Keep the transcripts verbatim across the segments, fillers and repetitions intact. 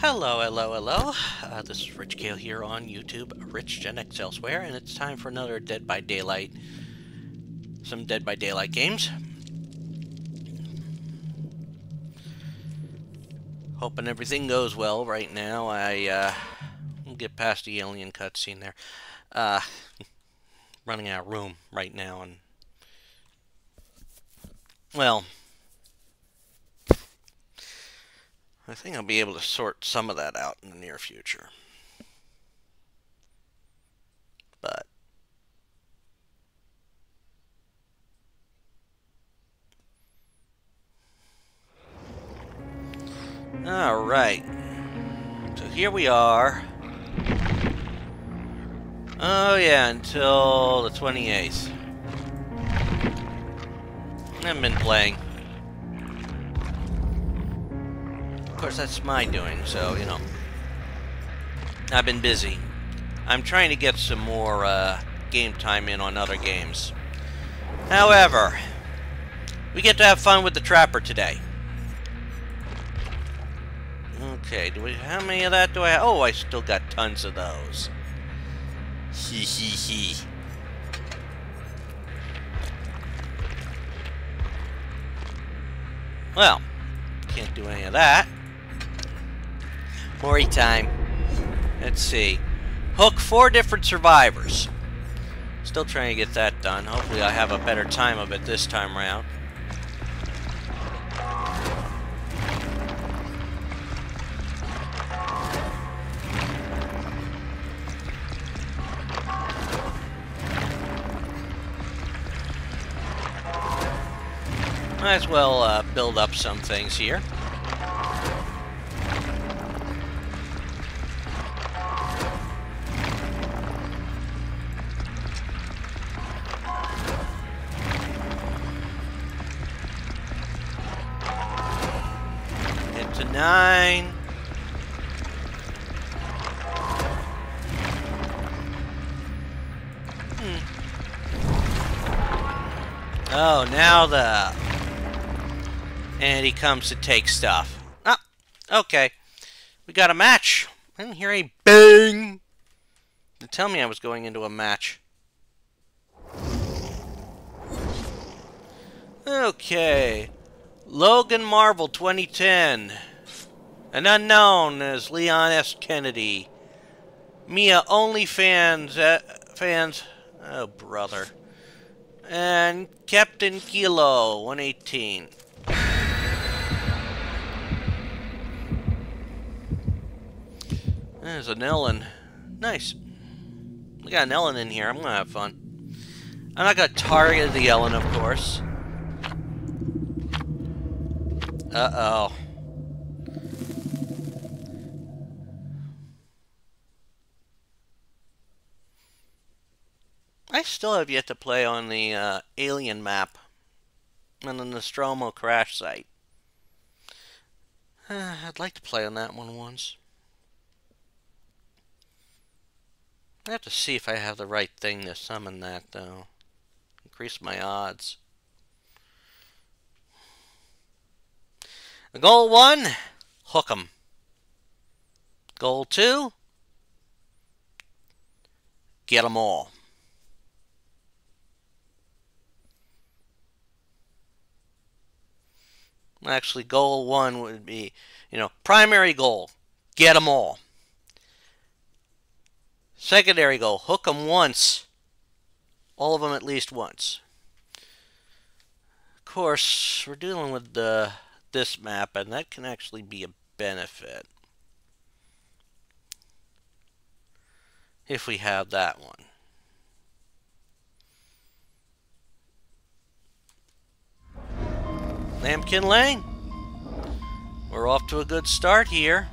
Hello, hello, hello. Uh, this is RichGale here on YouTube, RichGenX elsewhere, and it's time for another Dead by Daylight, some Dead by Daylight games. Hoping everything goes well right now. I, uh, will get past the alien cutscene there. Uh, running out of room right now, and, well, I think I'll be able to sort some of that out in the near future. But all right. So here we are. Oh yeah, until the twenty-eighth. I haven't been playing. Of course, that's my doing, so, you know. I've been busy. I'm trying to get some more uh, game time in on other games. However, we get to have fun with the Trapper today. Okay, do we? How many of that do I have? Oh, I still got tons of those. Hee hee hee. Well, can't do any of that. Mori time. Let's see. Hook four different survivors. Still trying to get that done. Hopefully I have a better time of it this time around. Might as well uh, build up some things here. Get to nine. Hmm. Oh, now the... And he comes to take stuff. Oh, okay. We got a match. I didn't hear a bang. To tell me I was going into a match. Okay. Logan Marvel twenty ten. An unknown as Leon S. Kennedy. Mia OnlyFans uh, fans. Oh, brother. And Captain Kilo one eighteen. There's an Ellen. Nice. We got an Ellen in here. I'm gonna have fun. I'm not gonna target the Ellen, of course. Uh-oh. I still have yet to play on the uh, alien map on the Nostromo crash site. Uh, I'd like to play on that one once. I have to see if I have the right thing to summon that, though. Increase my odds. Goal one, hook 'em. Goal two, get 'em all. Actually, goal one would be, you know, primary goal, get 'em all. Secondary goal, hook them once. All of them at least once. Of course, we're dealing with the, this map, and that can actually be a benefit. If we have that one. Lampkin Lane. We're off to a good start here.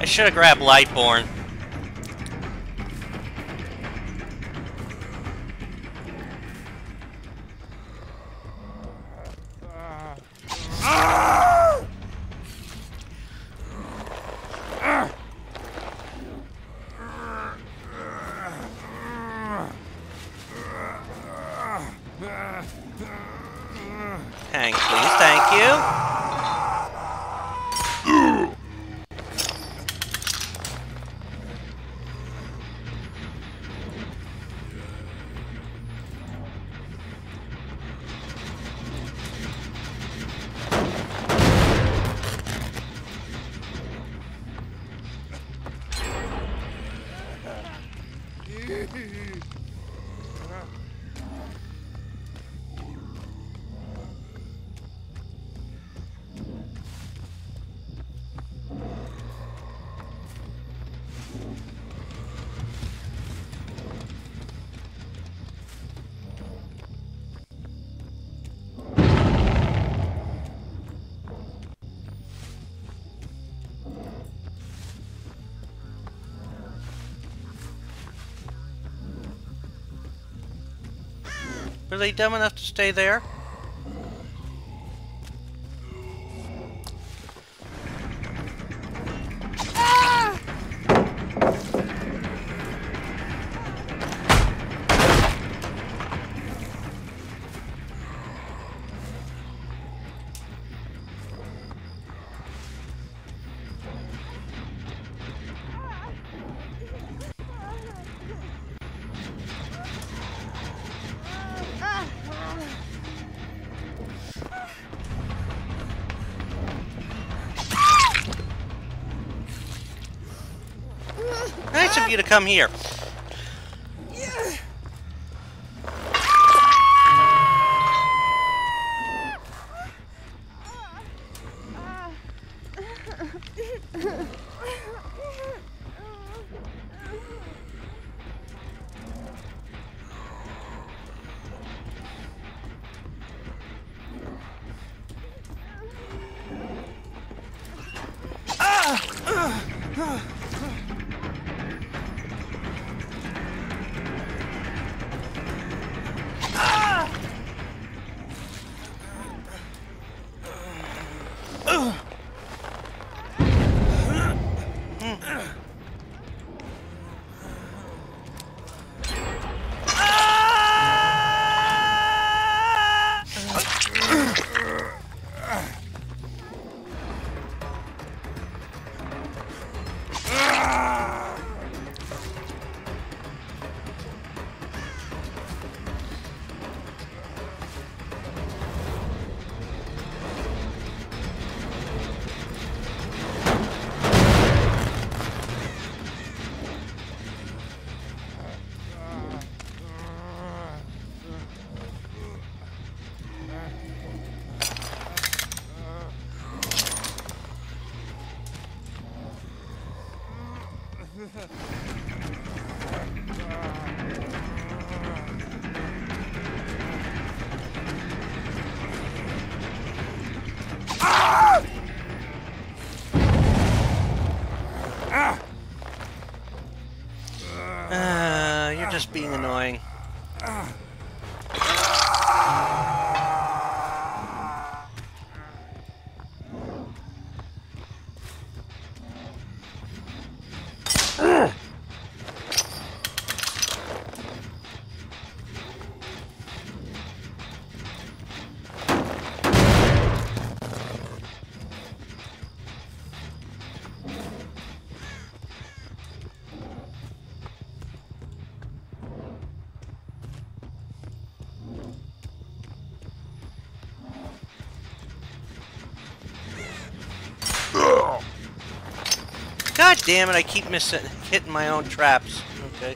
should have grabbed Lightborn. Hang, please, thank you. Were they dumb enough to stay there? Nice of you to come here. Uh, you're just being annoying. God damn it, I keep missing, hitting my own traps. Okay.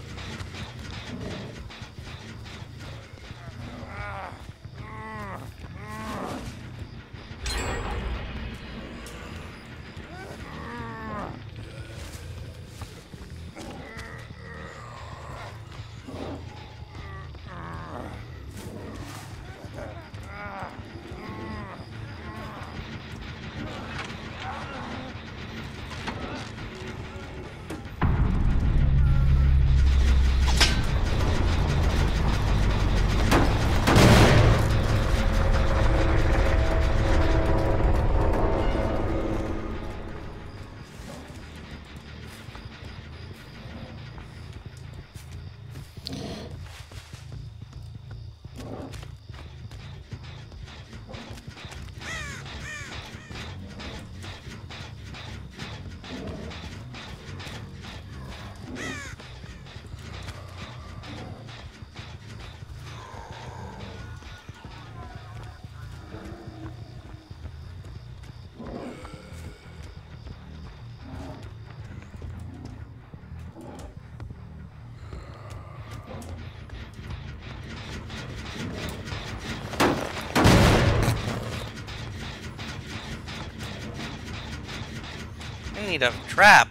I need a trap.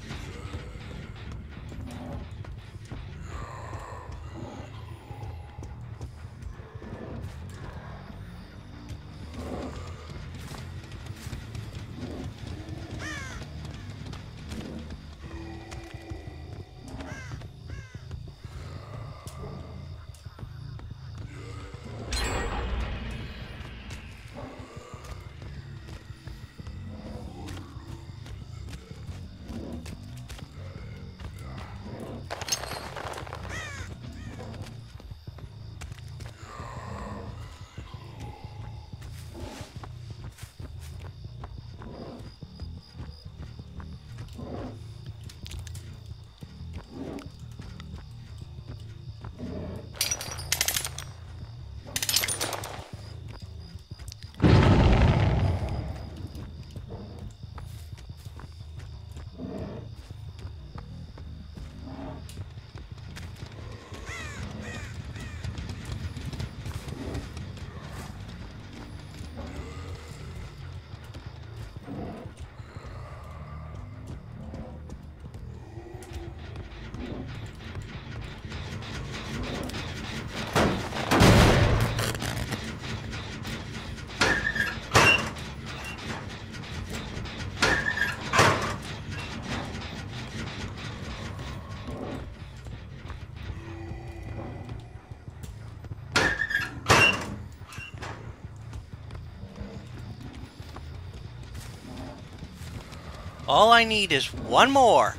All I need is one more.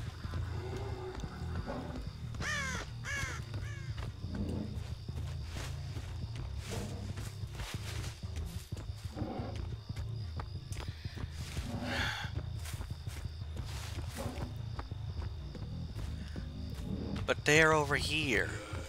But they're over here.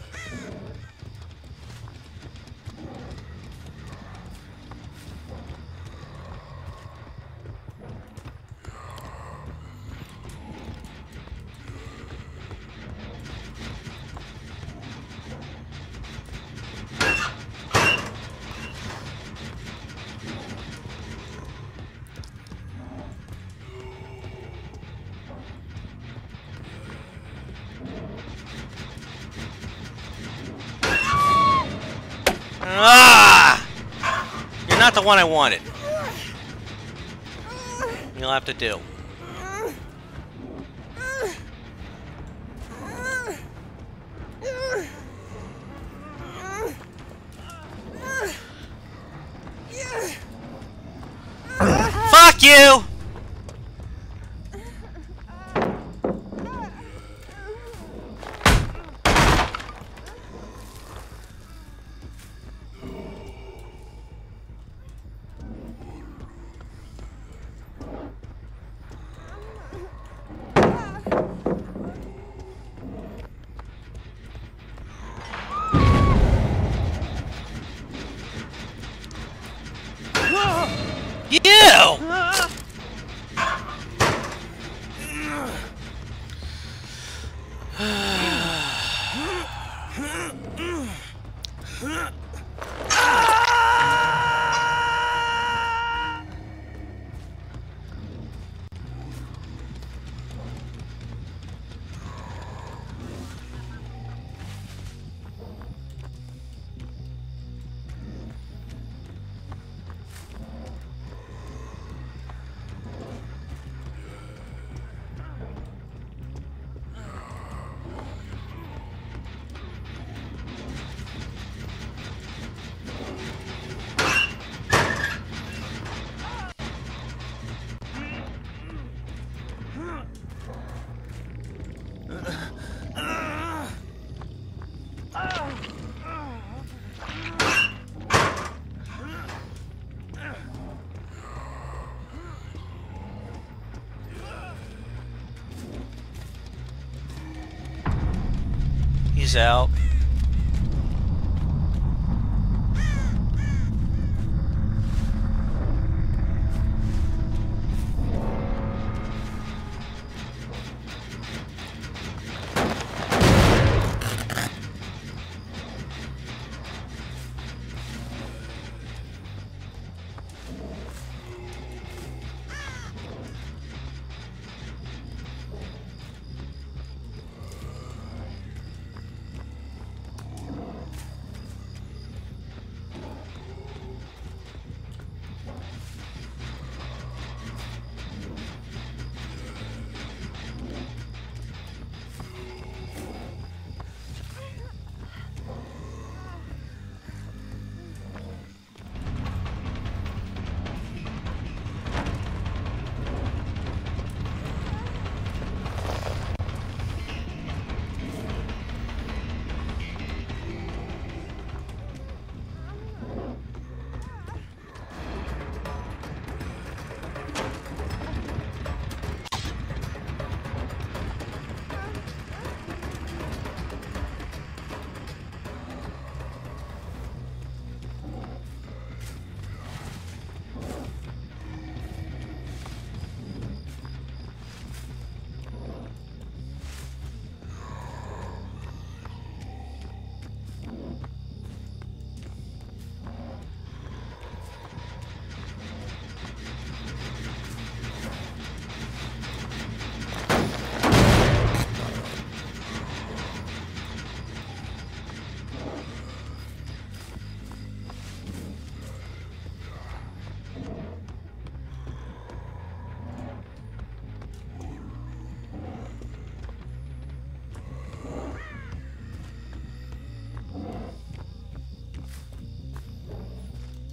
Ah! You're not the one I wanted. You'll have to do. Fuck you! You! He's out.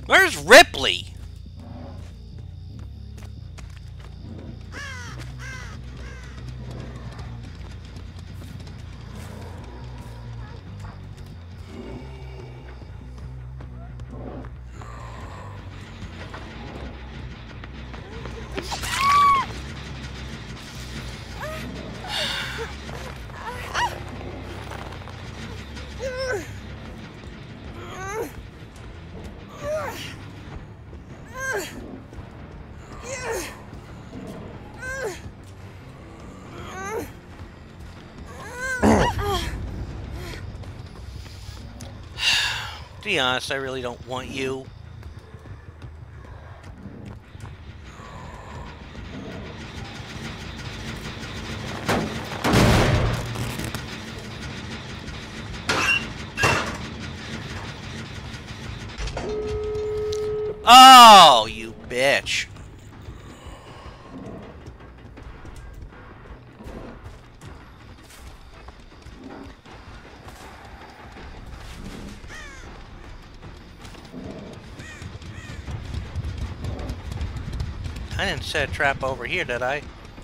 Where's Ripley? To be honest, I really don't want you. Oh, you bitch. I didn't set a trap over here, did I?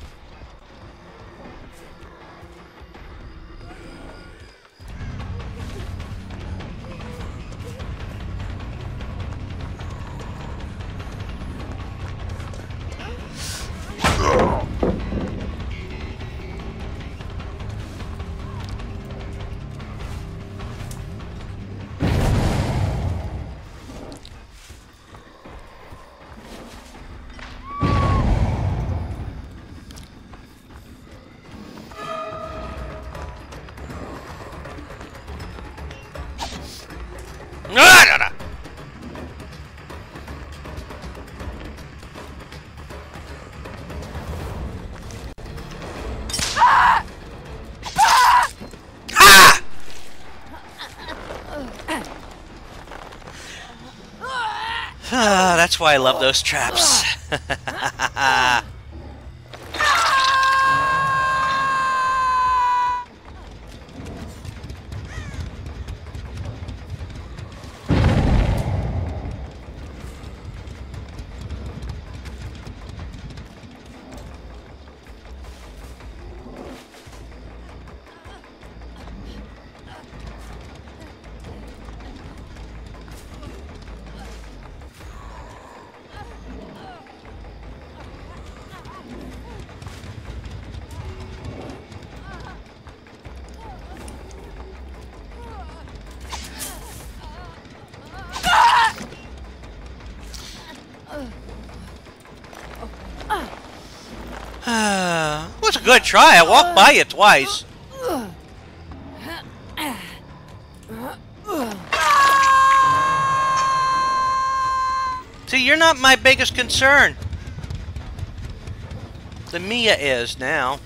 That's why I love those traps. It was a good try. I walked by you twice. See, you're not my biggest concern. The Mia is now.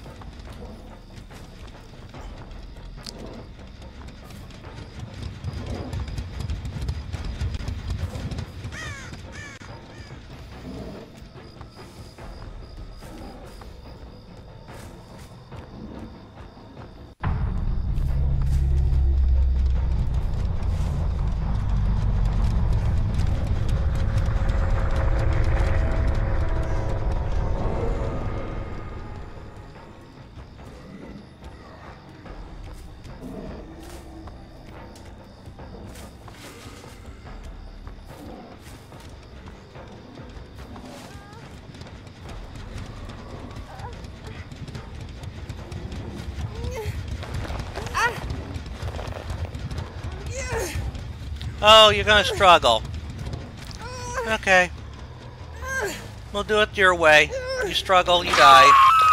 Oh, you're gonna struggle. Okay. We'll do it your way. You struggle, you die.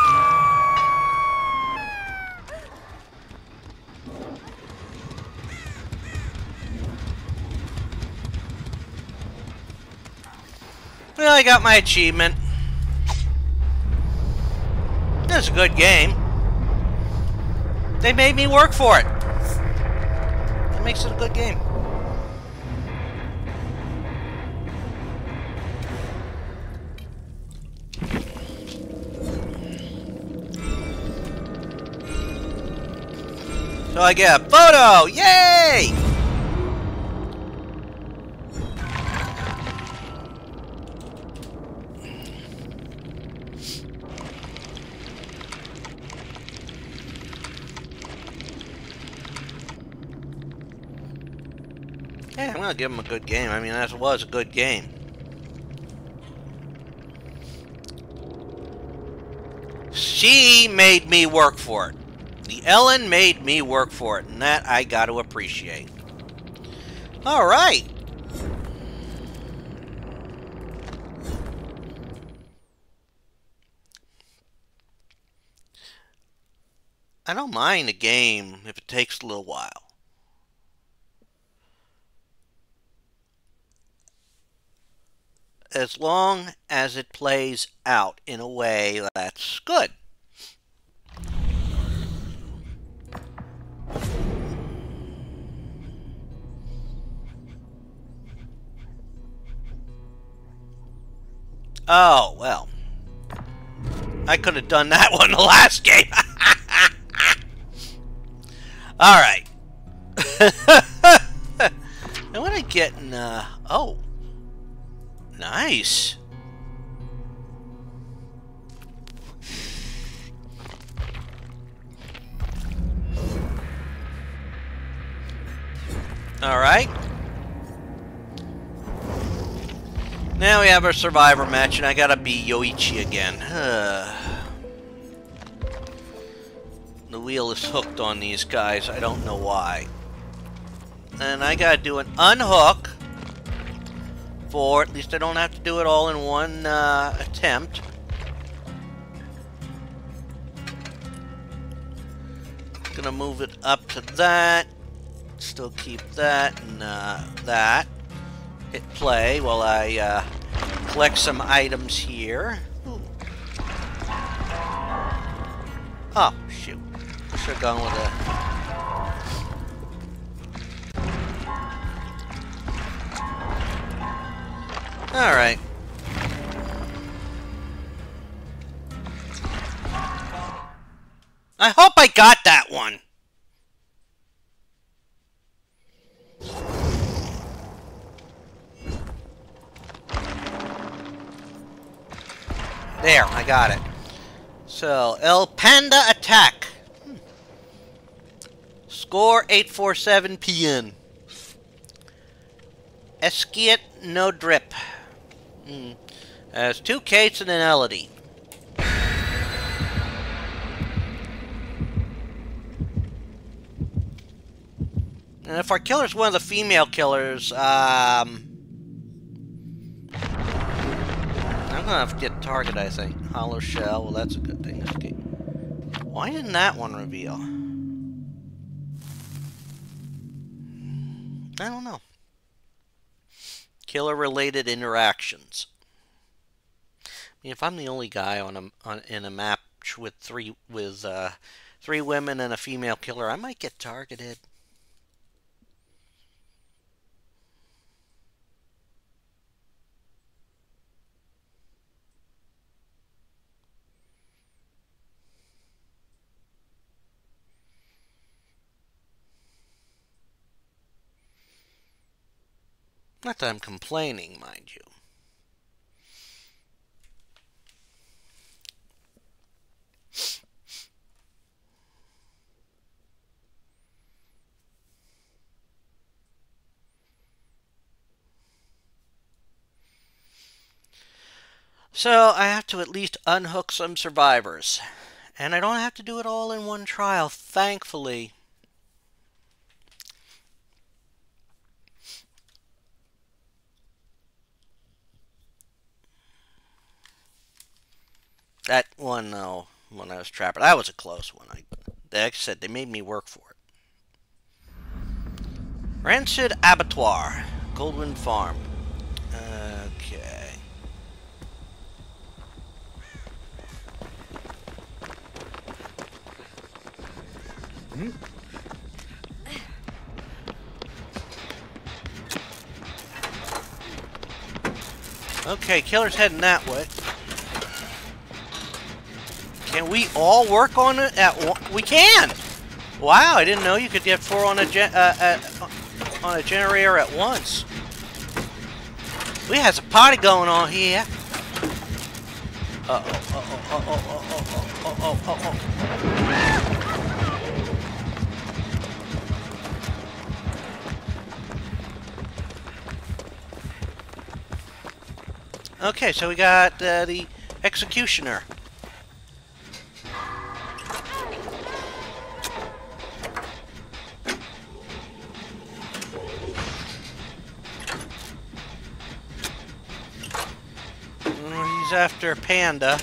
Well, I got my achievement. It's a good game. They made me work for it. That makes it a good game. So I get a photo! Yay! Yeah, I'm gonna give him a good game. I mean, that was a good game. She made me work for it. The Ellen made me work for it, and that I got to appreciate. All right. I don't mind a game if it takes a little while. As long as it plays out in a way that's good. Oh, well. I could have done that one the last game. Alright. I want to get in, uh, oh. Nice. Alright. Now we have our survivor match, and I gotta be Yoichi again. The wheel is hooked on these guys. I don't know why. And I gotta do an unhook. For at least I don't have to do it all in one uh, attempt. Gonna move it up to that. Still keep that and uh, that. Hit play while I uh, collect some items here. Ooh. Oh, shoot. I should have gone with a... Alright. I hope I got that one. There, I got it. So, ElPandaAttack. Hmm. Score eight forty-seven P N. Eskiet no drip. Hmm. Has two Kates and an Elodie. And if our killer's one of the female killers, um... I'm gonna have to get target, I think. Hollow shell, well that's a good thing. Okay. Why didn't that one reveal? I don't know. Killer-related interactions. I mean, if I'm the only guy on a on in a match with three with uh, three women and a female killer, I might get targeted. Not that I'm complaining, mind you. So, I have to at least unhook some survivors. And I don't have to do it all in one trial, thankfully. That one, though, when I was trapping, that was a close one. I, like I said, they made me work for it. Rancid Abattoir, Coldwind Farm. Okay. Hmm? Okay, killer's heading that way. Can we all work on it at one? We can! Wow, I didn't know you could get four on a gen uh, uh, on a generator at once. We has a party going on here. Uh oh, uh oh, uh oh, uh oh, uh oh, uh oh. Okay, so we got uh, the executioner. He's after Panda.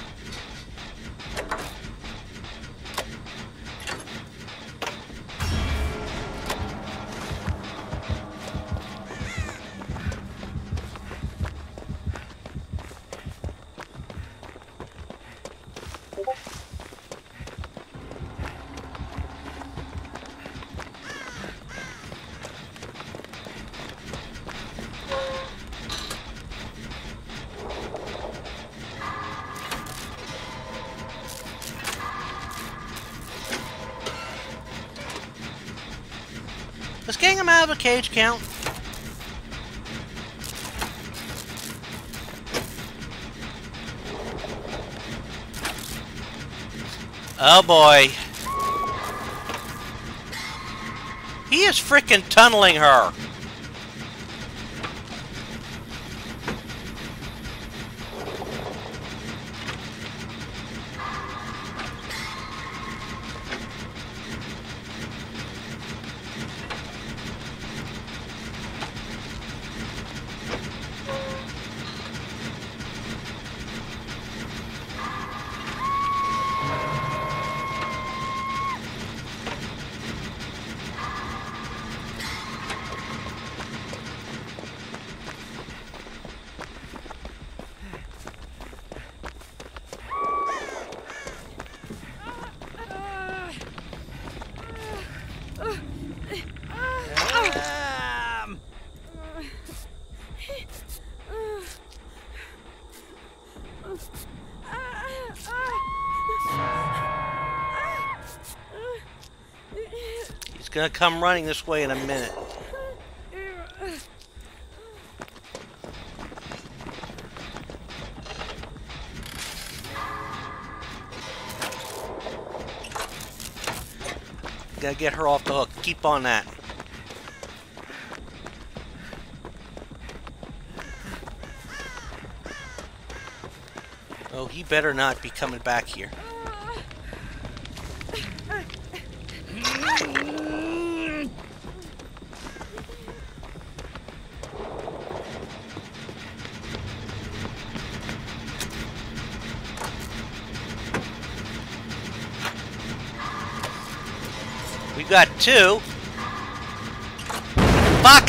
Does getting him out of the cage count? Oh boy. He is frickin' tunneling her. He's gonna come running this way in a minute. Gotta get her off the hook. Keep on that. Oh, he better not be coming back here. We got two. Fuck!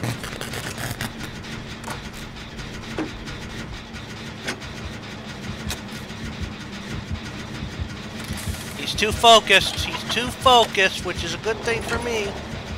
He's too focused. He's too focused, which is a good thing for me.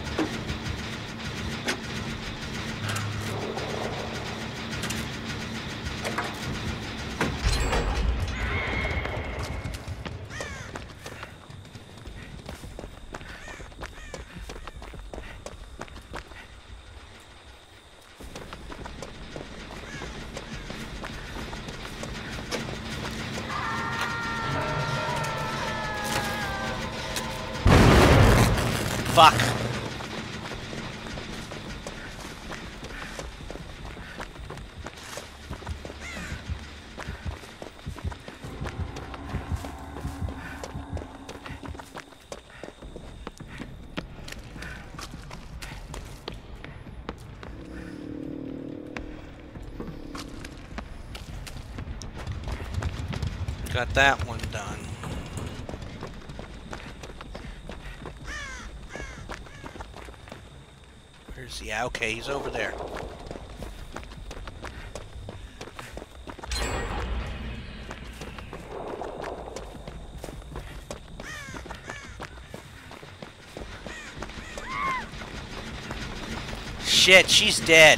Fuck. Got that one done. Yeah, okay, he's over there. Shit, she's dead.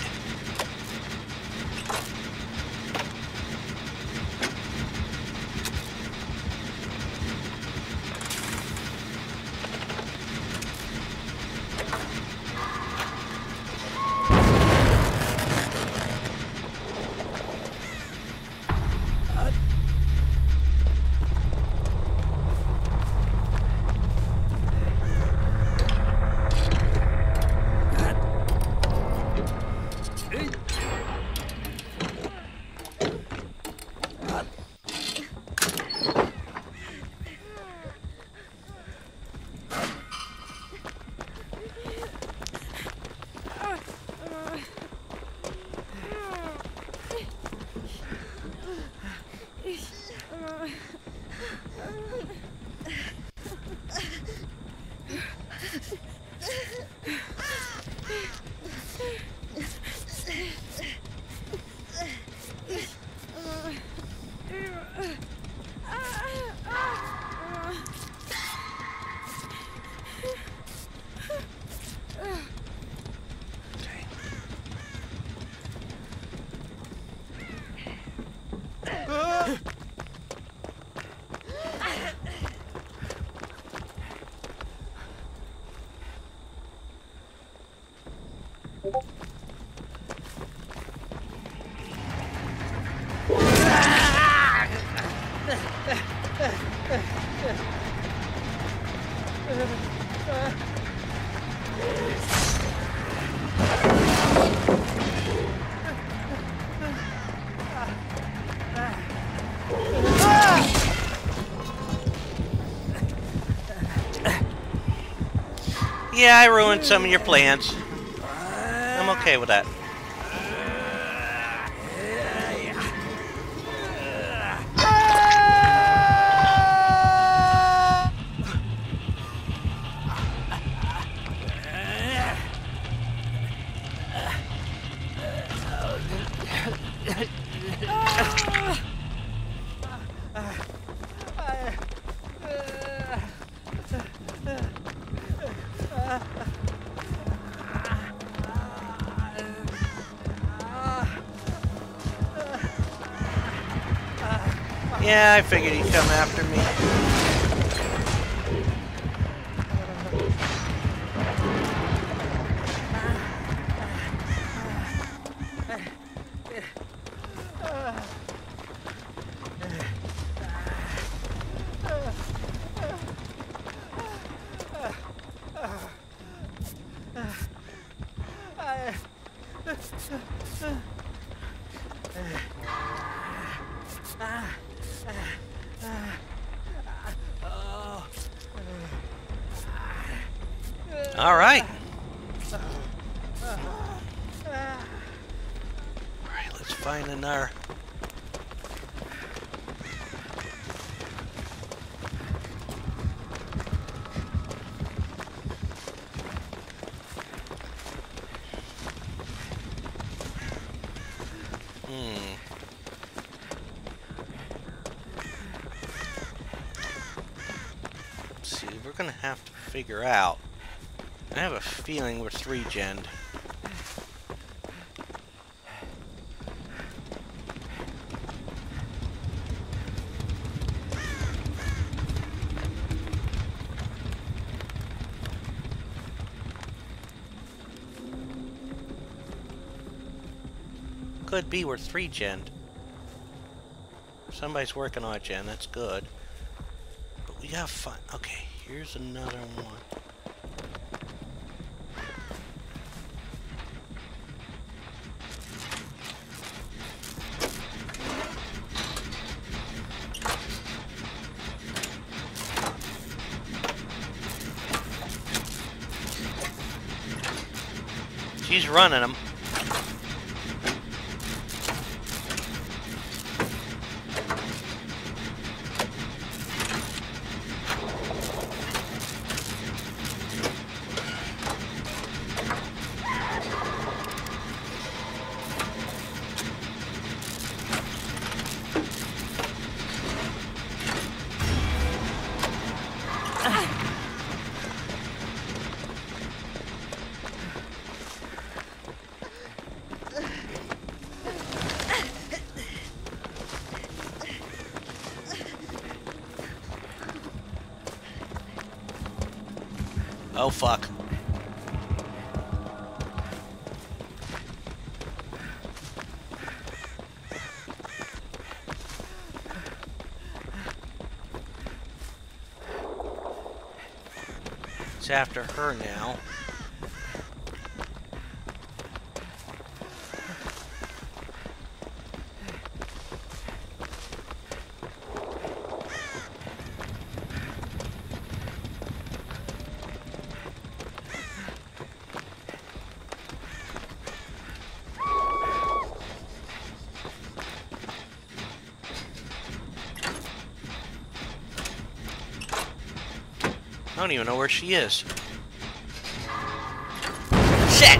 Yeah, I ruined some of your plans. I'm okay with that. Yeah, I figured he'd come after me. All right. All right, let's find another. Hmm. Let's see, we're gonna have to figure out. I have a feeling we're three-gened. Could be we're three-gened. Somebody's working on it, Gen. That's good. But we gotta find... Okay, here's another one. She's running them. Oh, fuck. It's after her now. I don't even know where she is. Shit!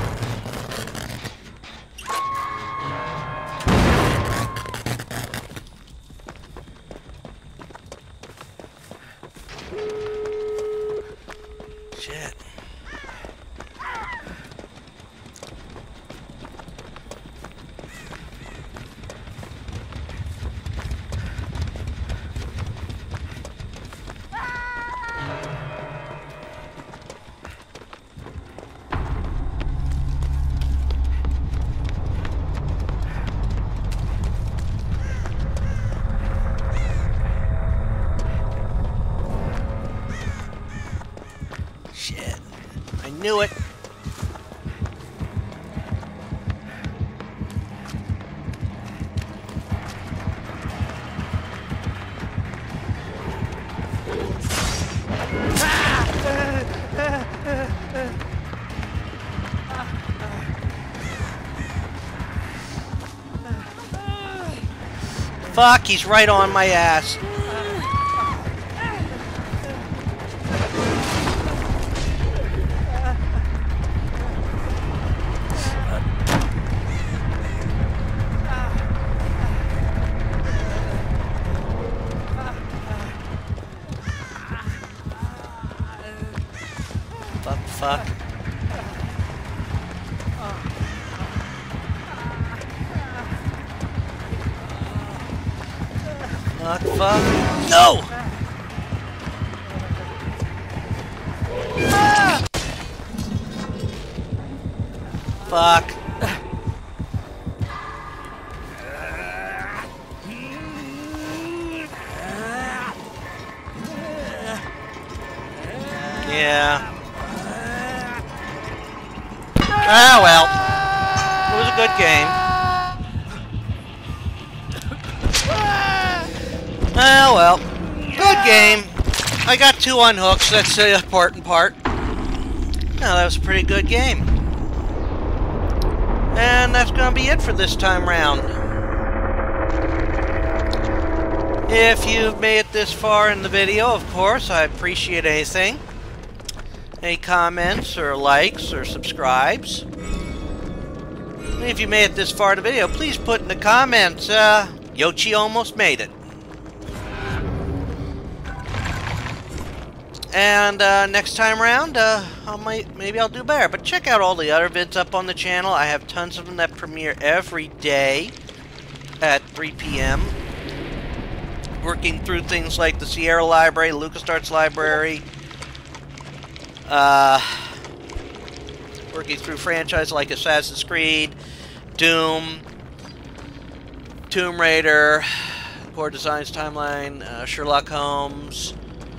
Shit. knew it. Fuck, he's right on my ass. Fuck, fuck. Fuck, fuck. No! Ah! Fuck. Yeah. Ah, well. It was a good game. Ah, well. Good game. I got two unhooks. That's the important part. Now, that was a pretty good game. And that's going to be it for this time round. If you've made it this far in the video, of course, I appreciate anything. Any comments or likes or subscribes. And if you made it this far in the video, please put in the comments, uh, Yoichi almost made it. And uh, next time around, uh, I might, maybe I'll do better. But check out all the other vids up on the channel. I have tons of them that premiere every day at three P M Working through things like the Sierra Library, LucasArts Library. Uh, working through franchises like Assassin's Creed, Doom, Tomb Raider, Core Designs Timeline, uh, Sherlock Holmes,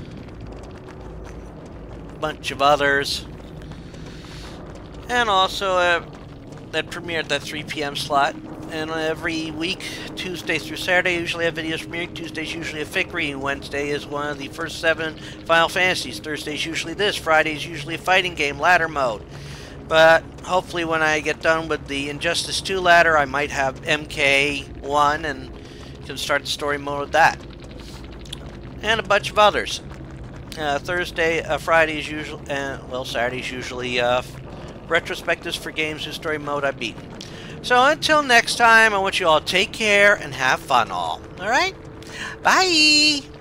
bunch of others, and also uh, that premiere at that three P M slot. And every week, Tuesday through Saturday, usually have videos premiering. Tuesday's usually a Fickery. Wednesday is one of the first seven Final Fantasies. Thursday's usually this. Friday's usually a fighting game, ladder mode. But hopefully when I get done with the Injustice two ladder, I might have M K one and can start the story mode with that. And a bunch of others. Uh, Thursday, uh, Friday is usually, uh, well, Saturday's usually uh, retrospectives for games whose story mode I've beaten. So until next time, I want you all to take care and have fun all. Alright? Bye!